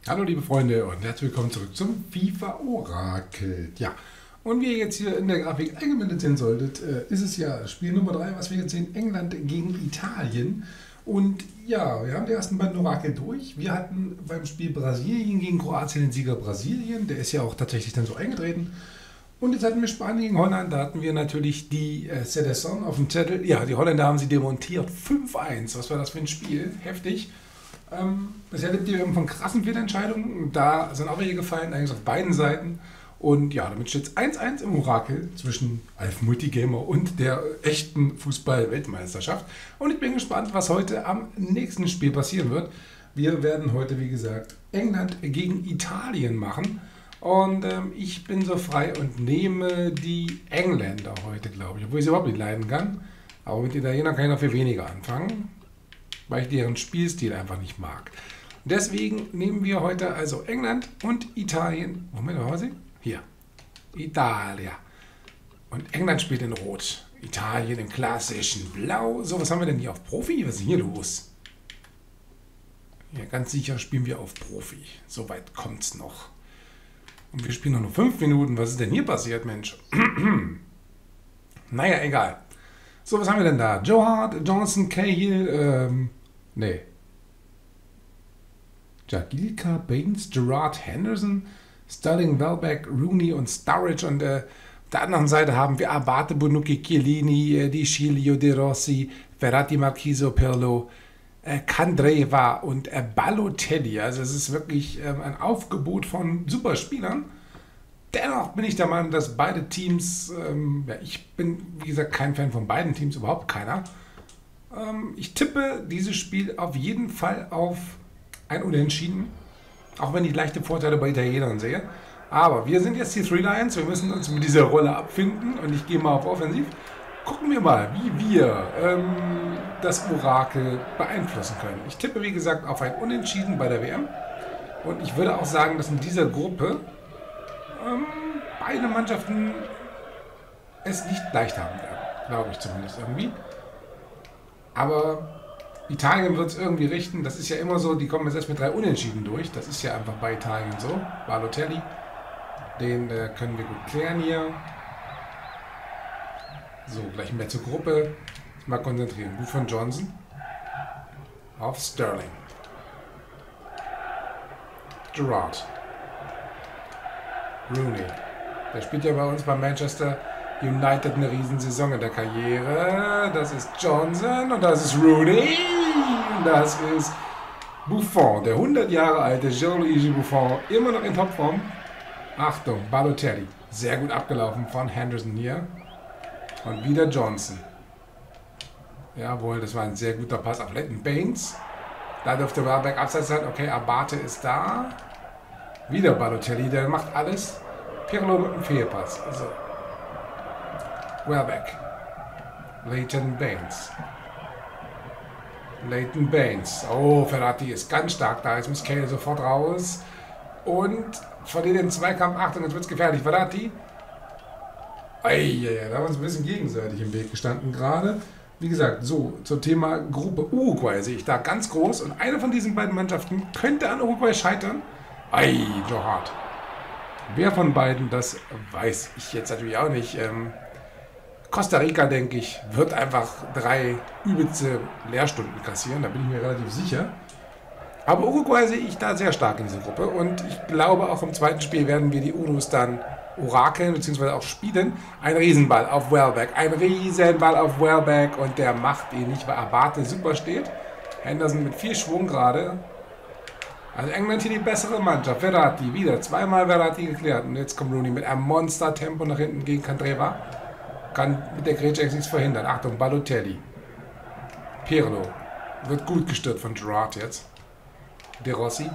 Hallo liebe Freunde und herzlich willkommen zurück zum FIFA Orakel. Ja, und wie ihr jetzt hier in der Grafik eingeblendet sehen solltet, ist es ja Spiel Nummer 3, was wir jetzt sehen, England gegen Italien. Und ja, wir haben die ersten beiden Orakel durch. Wir hatten beim Spiel Brasilien gegen Kroatien den Sieger Brasilien, der ist ja auch tatsächlich dann so eingetreten. Und jetzt hatten wir Spanien gegen Holland, da hatten wir natürlich die Seleção auf dem Zettel. Ja, die Holländer haben sie demontiert, 5-1, was war das für ein Spiel, heftig. Bisher lebt ihr von krassen Fehlentscheidungen. Da sind auch welche gefallen, eigentlich auf beiden Seiten. Und ja, damit steht es 1-1 im Orakel zwischen Alf Multigamer und der echten Fußball-Weltmeisterschaft. Und ich bin gespannt, was heute am nächsten Spiel passieren wird. Wir werden heute, wie gesagt, England gegen Italien machen. Und ich bin so frei und nehme die Engländer heute, glaube ich. Obwohl ich sie überhaupt nicht leiden kann. Aber mit Italienern kann ich noch viel weniger anfangen, weil ich deren Spielstil einfach nicht mag. Deswegen nehmen wir heute also England und Italien. Moment, wo haben wir sie? Hier. Italia. Und England spielt in Rot. Italien im klassischen Blau. So, was haben wir denn hier auf Profi? Was ist denn hier los? Ja, ganz sicher spielen wir auf Profi. Soweit kommt es noch. Und wir spielen nur 5 Minuten. Was ist denn hier passiert, Mensch? Naja, egal. So, was haben wir denn da? Joe Hart, Johnson, Cahill, Jagielka, Baines, Gerrard, Henderson, Sterling, Welbeck, Rooney und Sturridge. Und auf der anderen Seite haben wir Abate, Bonucci, Chiellini, Di Scilio, De Rossi, Verratti, Marchisio, Pirlo, Candreva und Balotelli. Also es ist wirklich ein Aufgebot von Superspielern. Dennoch bin ich der Meinung, dass beide Teams, ich bin wie gesagt kein Fan von beiden Teams, überhaupt keiner. Ich tippe dieses Spiel auf jeden Fall auf ein Unentschieden, auch wenn ich leichte Vorteile bei Italienern sehe. Aber wir sind jetzt die Three Lions, wir müssen uns mit dieser Rolle abfinden und ich gehe mal auf Offensiv. Gucken wir mal, wie wir das Orakel beeinflussen können. Ich tippe wie gesagt auf ein Unentschieden bei der WM und ich würde auch sagen, dass in dieser Gruppe beide Mannschaften es nicht leicht haben werden, glaube ich zumindest irgendwie. Aber Italien wird es irgendwie richten, das ist ja immer so, die kommen jetzt erst mit 3 Unentschieden durch, das ist ja einfach bei Italien so. Balotelli, den können wir gut klären hier. So, gleich mehr zur Gruppe. Mal konzentrieren. Gut von Johnson auf Sterling. Gerrard. Rooney. Der spielt ja bei uns bei Manchester United eine Riesensaison in der Karriere. Das ist Johnson und das ist Rooney. Und das ist Buffon, der 100 Jahre alte Gianluigi Buffon, immer noch in Topform. Achtung, Balotelli. Sehr gut abgelaufen von Henderson hier. Und wieder Johnson. Jawohl, das war ein sehr guter Pass auf Leighton Baines. Da dürfte Welbeck abseits sein. Okay, Abate ist da. Wieder Balotelli, der macht alles. Pirlo mit dem Fehlpass. Also. Welbeck. Leighton Baines. Leighton Baines. Oh, Verratti ist ganz stark da. Jetzt muss Cahill sofort raus. Und verliert den Zweikampf. Achtung, jetzt wird es gefährlich. Verratti. Da haben wir uns ein bisschen gegenseitig im Weg gestanden gerade. Wie gesagt, so zum Thema Gruppe Uruguay sehe ich da ganz groß. Und eine von diesen beiden Mannschaften könnte an Uruguay scheitern. Joe Hart. Wer von beiden, das weiß ich jetzt natürlich auch nicht. Costa Rica, denke ich, wird einfach 3 übelste Lehrstunden kassieren. Da bin ich mir relativ sicher. Aber Uruguay sehe ich da sehr stark in dieser Gruppe. Und ich glaube, auch im zweiten Spiel werden wir die Urus dann orakeln bzw. auch spielen. Ein Riesenball auf Welbeck. Ein Riesenball auf Welbeck. Und der macht ihn nicht, weil Abate super steht. Henderson mit viel Schwung gerade. Also England hier die bessere Mannschaft. Verratti wieder. Zweimal Verratti geklärt. Und jetzt kommt Rooney mit einem Monster-Tempo nach hinten gegen Candreva. Kann mit der Grätsche nichts verhindern. Achtung, Balotelli. Pirlo. Wird gut gestört von Gerrard jetzt. De Rossi.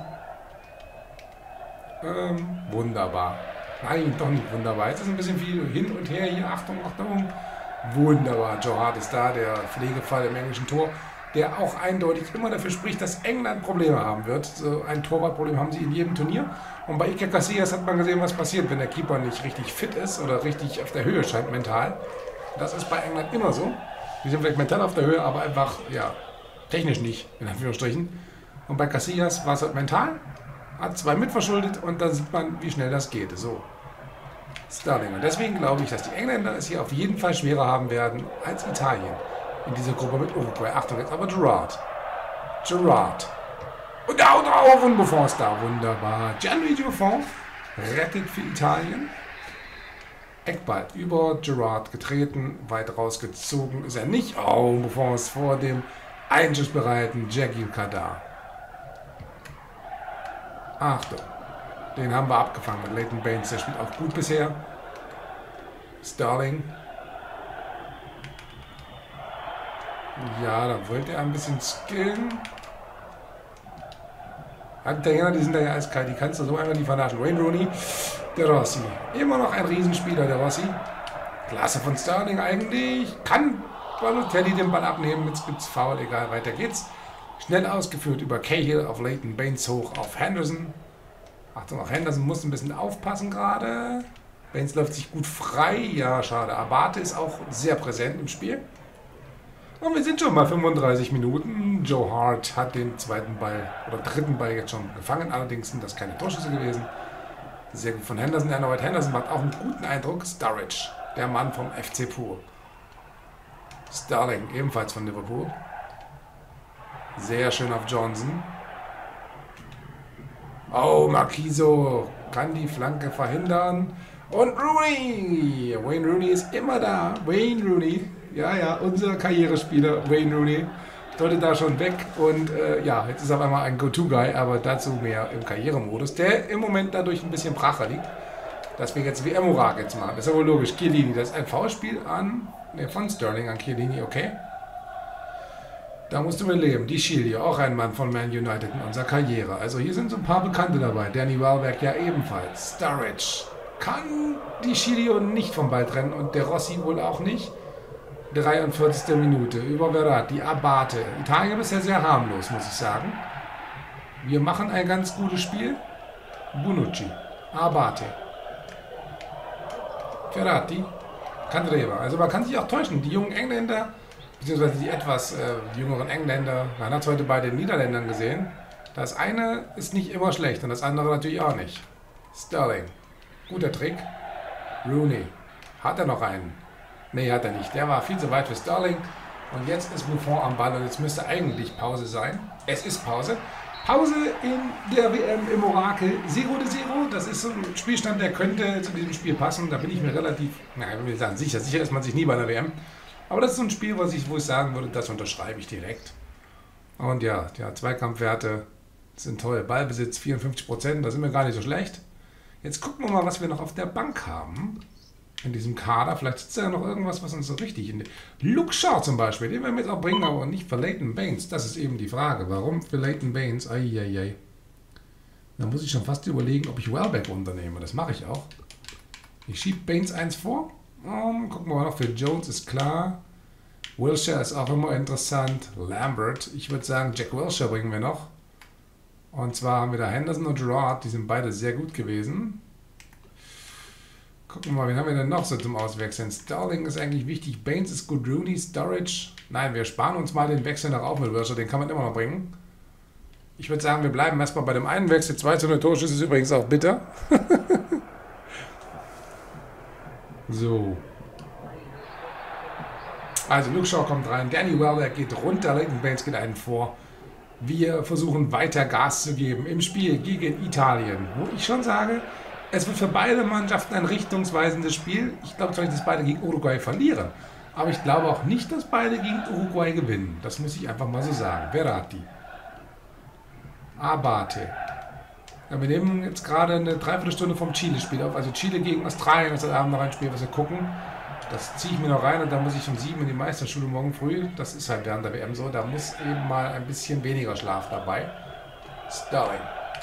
Wunderbar. Nein, doch nicht wunderbar. Jetzt ist ein bisschen viel hin und her hier. Achtung, Achtung. Wunderbar. Joe Hart ist da, der Pflegefall im englischen Tor, der auch eindeutig immer dafür spricht, dass England Probleme haben wird. So ein Torwartproblem haben sie in jedem Turnier. Und bei Iker Casillas hat man gesehen, was passiert, wenn der Keeper nicht richtig fit ist oder richtig auf der Höhe scheint mental. Das ist bei England immer so. Die sind vielleicht mental auf der Höhe, aber einfach, ja, technisch nicht, in Anführungsstrichen. Und bei Casillas war es halt mental. Hat 2 mitverschuldet und dann sieht man, wie schnell das geht. So. Sterling. Und deswegen glaube ich, dass die Engländer es hier auf jeden Fall schwerer haben werden als Italien in dieser Gruppe mit Uruguay. Achtung, jetzt aber Gerrard. Gerrard. Und da haut drauf und Buffon ist da. Wunderbar. Gianluigi Buffon rettet für Italien. Eckball über Gerrard getreten, weit rausgezogen ist er nicht. Oh, Buffon ist vor dem einschussbereiten Jackie Kadar. Achtung, den haben wir abgefangen mit Leighton Baines, der spielt auch gut bisher. Sterling. Ja, da wollte er ein bisschen skillen. Italiener, die sind da ja eiskalt, die kannst du so einfach nicht vernaschen. Wayne Rooney, der Rossi. Immer noch ein Riesenspieler, der Rossi. Klasse von Sterling eigentlich. Kann Balotelli den Ball abnehmen, jetzt gibt's Foul, egal, weiter geht's. Schnell ausgeführt über Cahill auf Leighton Baines hoch auf Henderson. Achtung, auch Henderson muss ein bisschen aufpassen gerade. Baines läuft sich gut frei. Ja, schade. Abate ist auch sehr präsent im Spiel. Und wir sind schon bei 35 Minuten. Joe Hart hat den zweiten Ball oder dritten Ball jetzt schon gefangen. Allerdings sind das keine Torschüsse gewesen. Sehr gut von Henderson erneut. Henderson macht auch einen guten Eindruck. Sturridge, der Mann vom FC Pool. Sterling, ebenfalls von Liverpool. Sehr schön auf Johnson. Oh, Marquiso kann die Flanke verhindern. Und Rooney. Wayne Rooney ist immer da. Wayne Rooney. Ja, ja, unser Karrierespieler Wayne Rooney. Sollte da schon weg. Und ja, jetzt ist auf einmal ein Go-To-Guy. Aber dazu mehr im Karrieremodus. Der im Moment dadurch ein bisschen bracher liegt. Dass wir jetzt WM-Urak jetzt machen. Das ist aber logisch. Chiellini, das ist ein Foulspiel von Sterling an Chiellini, okay. Da musst du mit leben. Di Chilio, auch ein Mann von Man United in unserer Karriere. Also hier sind so ein paar Bekannte dabei. Danny Welbeck ja ebenfalls. Sturridge kann Di Chilio nicht vom Ball trennen und der Rossi wohl auch nicht. 43. Minute über Verratti, Abate. Italien bisher sehr harmlos, muss ich sagen. Wir machen ein ganz gutes Spiel. Bonucci, Abate, Verratti, Candreva. Also man kann sich auch täuschen. Die jungen Engländer, beziehungsweise die etwas jüngeren Engländer, man hat es heute bei den Niederländern gesehen, das eine ist nicht immer schlecht und das andere natürlich auch nicht. Sterling, guter Trick. Rooney, hat er noch einen? Nee, hat er nicht. Der war viel zu weit für Sterling und jetzt ist Buffon am Ball und jetzt müsste eigentlich Pause sein. Es ist Pause. Pause in der WM im Orakel 0:0. Das ist so ein Spielstand, der könnte zu diesem Spiel passen. Da bin ich mir relativ, ich will sagen, sicher ist man sich nie bei der WM. Aber das ist so ein Spiel, wo ich sagen würde, das unterschreibe ich direkt. Und ja, Zweikampfwerte sind toll. Ballbesitz 54%, das sind wir gar nicht so schlecht. Jetzt gucken wir mal, was wir noch auf der Bank haben. In diesem Kader. Vielleicht sitzt da ja noch irgendwas, was uns so richtig in Luke Shaw zum Beispiel, den werden wir jetzt auch bringen, aber nicht für Leighton Baines. Das ist eben die Frage. Warum für Leighton Baines? Eieiei. Da muss ich schon fast überlegen, ob ich Welbeck unternehme. Das mache ich auch. Ich schiebe Baines 1 vor. Gucken wir mal noch. Für Jones ist klar. Wilshere ist auch immer interessant. Lambert. Ich würde sagen, Jack Wilshere bringen wir noch. Und zwar haben wir da Henderson und Gerrard. Die sind beide sehr gut gewesen. Gucken wir mal, wen haben wir denn noch so zum Auswechseln? Sterling ist eigentlich wichtig. Baines ist gut. Rooney, Sturridge. Nein, wir sparen uns mal den Wechsel nach auf mit Wilshere. Den kann man immer noch bringen. Ich würde sagen, wir bleiben erstmal bei dem einen Wechsel. 2:0 Torschüsse ist übrigens auch bitter. So. Also Luke Shaw kommt rein. Danny Welbeck geht runter. Leighton Baines geht einen vor. Wir versuchen weiter Gas zu geben im Spiel gegen Italien. Wo ich schon sage, es wird für beide Mannschaften ein richtungsweisendes Spiel. Ich glaube zwar nicht, dass beide gegen Uruguay verlieren. Aber ich glaube auch nicht, dass beide gegen Uruguay gewinnen. Das muss ich einfach mal so sagen. Verratti. Abate. Ja, wir nehmen jetzt gerade eine Dreiviertelstunde vom Chile-Spiel auf. Also Chile gegen Australien ist heute Abend noch ein Spiel, was wir gucken. Das ziehe ich mir noch rein und dann muss ich um 7 in die Meisterschule morgen früh. Das ist halt während der WM so. Da muss eben mal ein bisschen weniger Schlaf dabei. Sterling.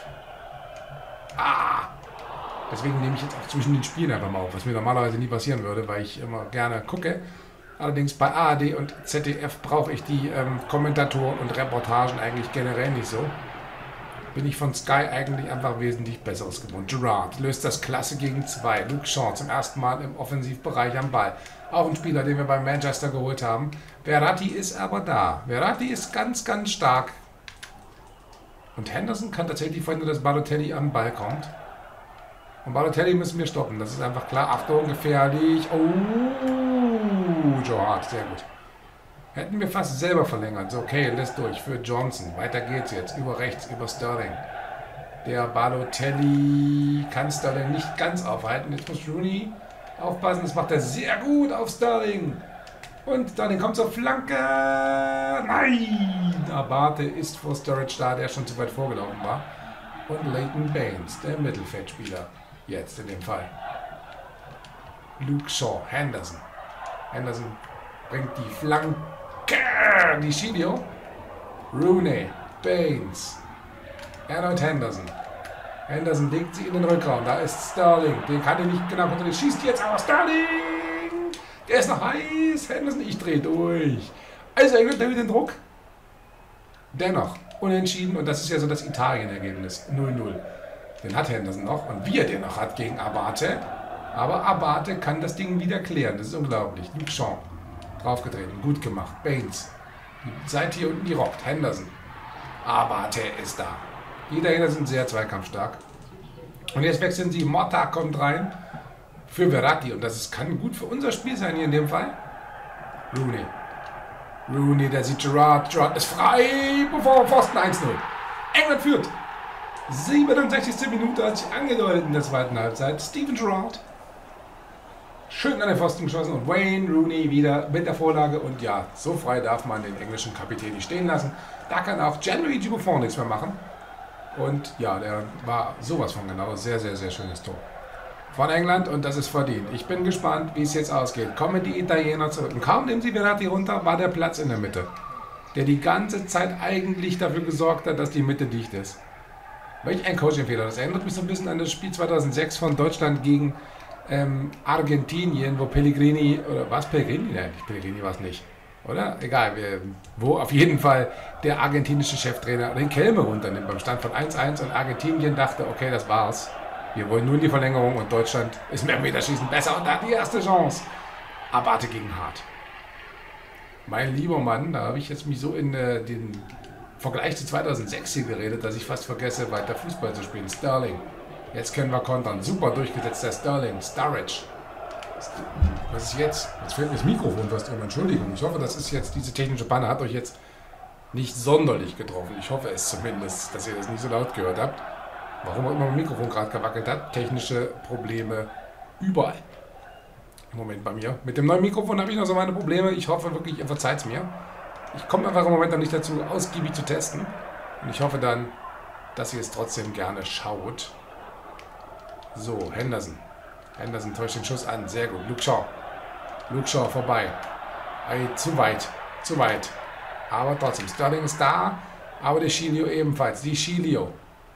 Deswegen nehme ich jetzt auch zwischen den Spielen einfach mal auf, was mir normalerweise nie passieren würde, weil ich immer gerne gucke. Allerdings bei ARD und ZDF brauche ich die Kommentatoren und Reportagen eigentlich generell nicht so. Bin ich von Sky eigentlich einfach wesentlich Besseres gewohnt. Gerrard löst das klasse gegen 2. Luke Shaw zum ersten Mal im Offensivbereich am Ball. Auch ein Spieler, den wir bei Manchester geholt haben. Verratti ist aber da. Verratti ist ganz, ganz stark. Und Henderson kann tatsächlich verhindern, dass Balotelli am Ball kommt. Und Balotelli müssen wir stoppen. Das ist einfach klar. Achtung, gefährlich. Oh, Joe Hart, sehr gut. Hätten wir fast selber verlängert. So, okay, lässt durch für Johnson. Weiter geht's jetzt. Über rechts, über Sterling. Der Balotelli kann Sterling nicht ganz aufhalten. Jetzt muss Rooney aufpassen. Das macht er sehr gut auf Sterling. Und Sterling kommt zur Flanke. Nein! Abate ist vor Sturridge da, der schon zu weit vorgelaufen war. Und Leighton Baines, der Mittelfeldspieler. Jetzt in dem Fall. Luke Shaw, Henderson. Henderson bringt die Flanke. Die Chilio. Rooney, Baines. Erneut Henderson. Henderson legt sie in den Rückraum. Da ist Sterling. Den kann er nicht genau kontrollieren. Schießt jetzt aber Sterling. Der ist noch heiß. Henderson, ich drehe durch. Also England erhöht den Druck. Dennoch unentschieden. Und das ist ja so das Italien-Ergebnis. 0-0. Den hat Henderson noch. Und wie er den noch hat gegen Abate. Aber Abate kann das Ding wieder klären. Das ist unglaublich. Luke Shaw. Draufgetreten. Gut gemacht. Baines. Seid hier unten gerockt. Henderson. Abate ist da. Die Italiener sind sehr zweikampfstark. Und jetzt wechseln sie. Motta kommt rein. Für Verratti. Und das kann gut für unser Spiel sein hier in dem Fall. Rooney. Rooney, der sieht Gerrard. Gerrard ist frei. Bevor Pfosten 1-0. England führt. 67. Minute hat sich angedeutet in der zweiten Halbzeit. Steven Gerrard. Schön an den Pfosten geschossen. Und Wayne Rooney wieder mit der Vorlage. Und ja, so frei darf man den englischen Kapitän nicht stehen lassen. Da kann auch Gianluigi Buffon nichts mehr machen. Und ja, der war sowas von genau. Sehr, sehr, sehr schönes Tor von England und das ist verdient. Ich bin gespannt, wie es jetzt ausgeht. Kommen die Italiener zurück. Und kaum nehmen sie Verratti runter, war der Platz in der Mitte. Der die ganze Zeit eigentlich dafür gesorgt hat, dass die Mitte dicht ist. Welch ein Coaching-Fehler. Das erinnert mich so ein bisschen an das Spiel 2006 von Deutschland gegen Argentinien, wo Pellegrini, oder war es Pellegrini? Nein, Pellegrini war es nicht. Oder? Egal, wo auf jeden Fall der argentinische Cheftrainer den Kelme runternimmt beim Stand von 1-1 und Argentinien dachte, okay, das war's. Wir wollen nur in die Verlängerung und Deutschland ist mit dem Meterschießen besser und hat die erste Chance. Abate gegen Hart. Mein lieber Mann, da habe ich jetzt mich so in den Vergleich zu 2006 hier geredet, dass ich fast vergesse, weiter Fußball zu spielen. Sterling. Jetzt können wir kontern. Super durchgesetzter Sterling. Sturridge. Was ist jetzt? Jetzt fällt mir das Mikrofon fast um. Entschuldigung. Ich hoffe, das ist jetzt, diese technische Panne hat euch jetzt nicht sonderlich getroffen. Ich hoffe es zumindest, dass ihr das nicht so laut gehört habt. Warum auch immer mein Mikrofon gerade gewackelt hat. Technische Probleme überall. Im Moment bei mir. Mit dem neuen Mikrofon habe ich noch so meine Probleme. Ich hoffe wirklich, ihr verzeiht es mir. Ich komme einfach im Moment noch nicht dazu, ausgiebig zu testen. Und ich hoffe dann, dass ihr es trotzdem gerne schaut. So, Henderson. Henderson täuscht den Schuss an. Sehr gut. Luke Shaw. Luke Shaw vorbei. Zu weit. Zu weit. Aber trotzdem. Sterling ist da. Aber der Chilio ebenfalls. Die Chilio.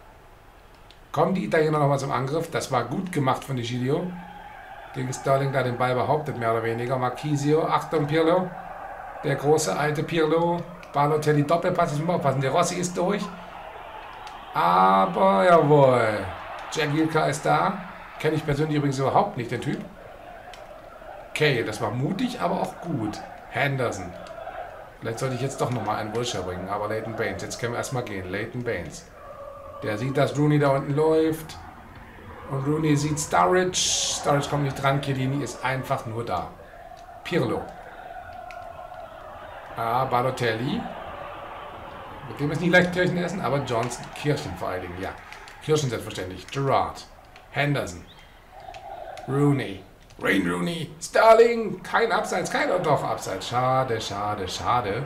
Kommen die Italiener nochmal zum Angriff. Das war gut gemacht von die Chilio. Gegen Sterling da den Ball behauptet, mehr oder weniger. Marchisio. Achtung, Pirlo. Der große alte Pirlo. Balotelli Doppelpass. Jetzt müssen wir aufpassen. Der Rossi ist durch. Aber jawohl. Jagielka ist da. Kenne ich persönlich übrigens überhaupt nicht, den Typ. Okay, das war mutig, aber auch gut. Henderson. Vielleicht sollte ich jetzt doch nochmal einen Wilshere bringen, aber Leighton Baines. Jetzt können wir erstmal gehen. Leighton Baines. Der sieht, dass Rooney da unten läuft. Und Rooney sieht Sturridge. Sturridge kommt nicht dran. Chiellini ist einfach nur da. Pirlo. Balotelli. Mit dem ist nicht leicht Kirchen essen, aber Johnson. Kirchen vor allen Dingen, ja. Kirchen selbstverständlich. Gerrard. Henderson. Rooney. Wayne Rooney. Sterling. Kein Abseits. Doch Abseits. Schade, schade, schade.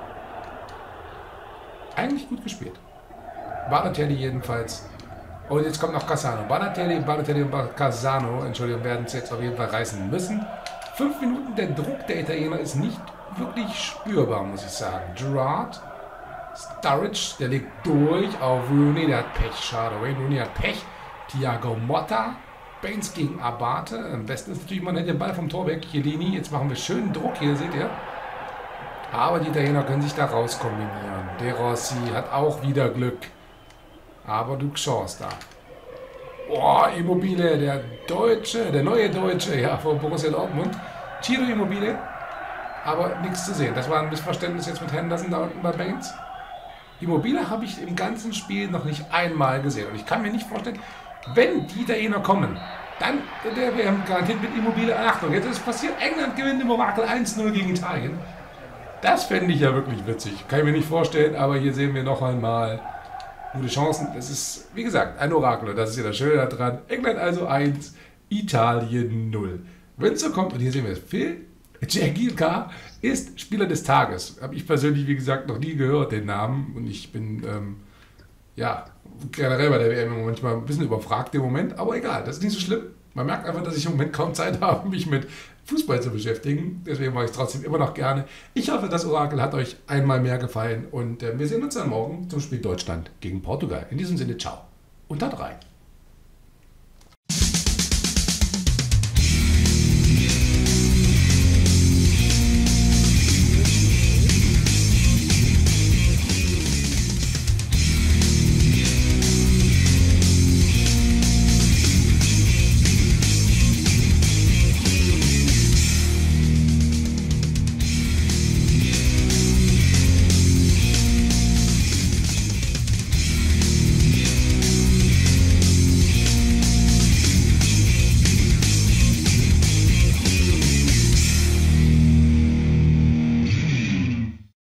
Eigentlich gut gespielt. Balotelli jedenfalls. Und jetzt kommt noch Cassano. Balotelli und Cassano, Entschuldigung, werden es jetzt auf jeden Fall reißen müssen. 5 Minuten, der Druck der Italiener ist nicht wirklich spürbar, muss ich sagen. Gerrard. Sturridge, der legt durch auf Rooney, der hat Pech. Schade, Wayne Rooney hat Pech. Thiago Motta. Baines gegen Abate. Am besten ist natürlich, man hätte den Ball vom Tor weg. Chiellini, jetzt machen wir schönen Druck hier, seht ihr. Aber die Italiener können sich da raus kombinieren. De Rossi hat auch wieder Glück. Aber Luke Shaw ist da. Boah, Immobile, der Deutsche, der neue Deutsche, ja, von Borussia Dortmund. Ciro Immobile. Aber nichts zu sehen. Das war ein Missverständnis jetzt mit Henderson da unten bei Baines. Immobile habe ich im ganzen Spiel noch nicht einmal gesehen. Und ich kann mir nicht vorstellen, wenn die Italiener kommen, dann der wäre garantiert mit Immobile. Achtung, jetzt ist passiert, England gewinnt im Orakel 1-0 gegen Italien. Das fände ich ja wirklich witzig. Kann ich mir nicht vorstellen, aber hier sehen wir noch einmal gute Chancen. Das ist, wie gesagt, ein Orakel. Und das ist ja das Schöne daran. England also 1, Italien 0. Wenn es so kommt, und hier sehen wir es, Phil Jagielka ist Spieler des Tages. Habe ich persönlich, wie gesagt, noch nie gehört, den Namen. Und ich bin, ja, generell bei der WM manchmal ein bisschen überfragt im Moment. Aber egal, das ist nicht so schlimm. Man merkt einfach, dass ich im Moment kaum Zeit habe, mich mit Fußball zu beschäftigen. Deswegen mache ich es trotzdem immer noch gerne. Ich hoffe, das Orakel hat euch einmal mehr gefallen. Und wir sehen uns dann morgen zum Spiel Deutschland gegen Portugal. In diesem Sinne, ciao und haut rein.